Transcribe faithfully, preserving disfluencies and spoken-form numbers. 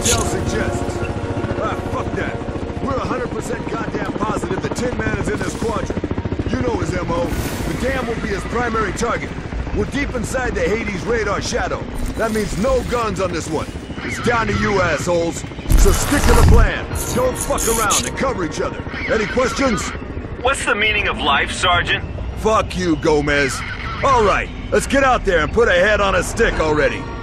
intel suggests. Ah, fuck that. We're one hundred percent goddamn positive the Tin Man is in this quadrant. You know his M O. The dam will be his primary target. We're deep inside the Hades radar shadow. That means no guns on this one. It's down to you, assholes. So stick to the plan. Don't fuck around and cover each other. Any questions? What's the meaning of life, Sergeant? Fuck you, Gomez. All right, let's get out there and put a head on a stick already.